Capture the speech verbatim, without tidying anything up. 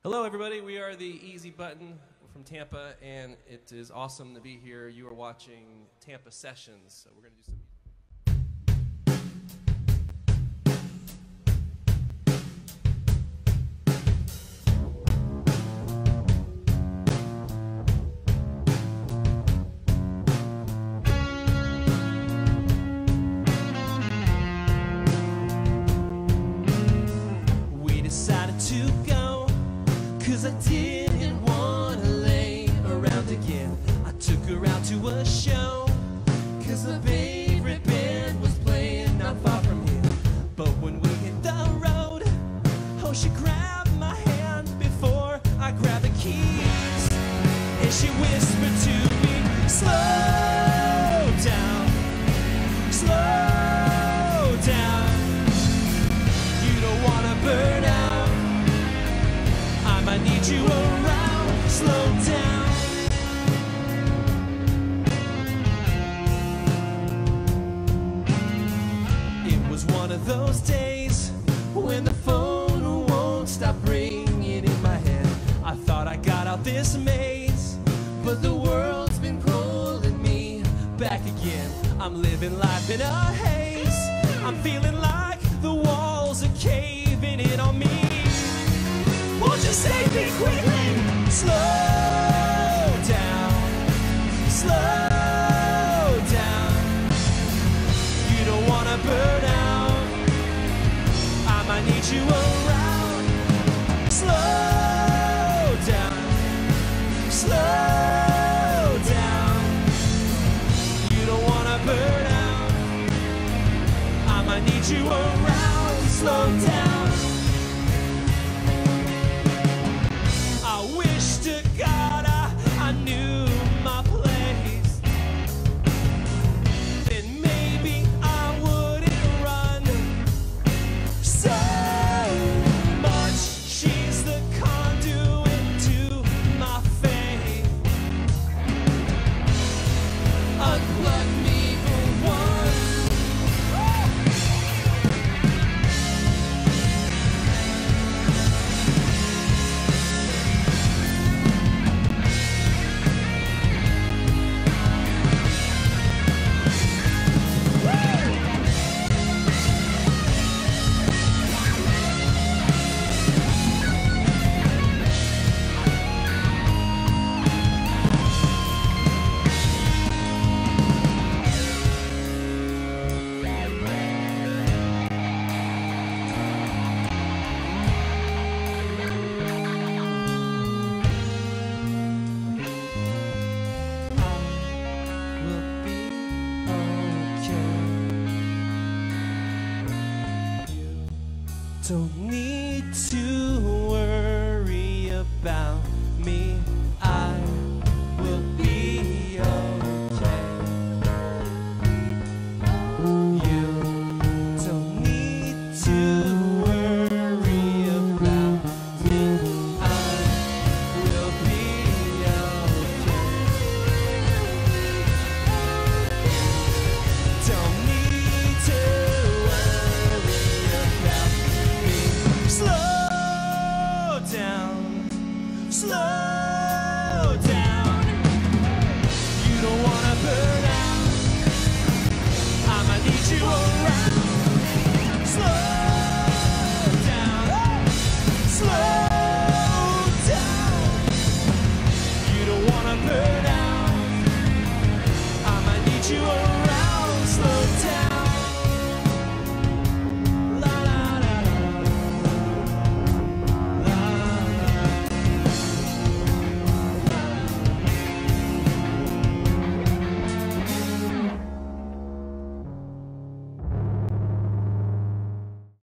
Hello, everybody. We are the Easy Button from Tampa, and it is awesome to be here. You are watching Tampa Sessions. So we're going to do some. We decided to go, 'cause I didn't want to lay around again. I took her out to a show, 'cause her favorite band was playing not far from here. But when we hit the road, oh, she grabbed my hand before I grabbed the keys. And she whispered to me, slow down, slow down. You don't want to burn out, I might need you around. Slow down. It was one of those days when the phone won't stop ringing in my head. I thought I got out this maze, but the world's been pulling me back again. I'm living life in a haze. I'm feeling like the walls are caving in on me. Won't you save me quickly? Slow down, slow down. You don't want to burn out, I might need you around. Slow down, slow down. You don't want to burn out, I might need you around. Slow down. I wish to God I, I knew my place. Then maybe I wouldn't run so much. She's the conduit to my faith. Unplug me for once. Don't need to worry about me, I will be okay. You don't need to worry about me, I will be okay. Don't need to worry about me. Slow down, slow down. You don't want to burn out, I might need you around. Slow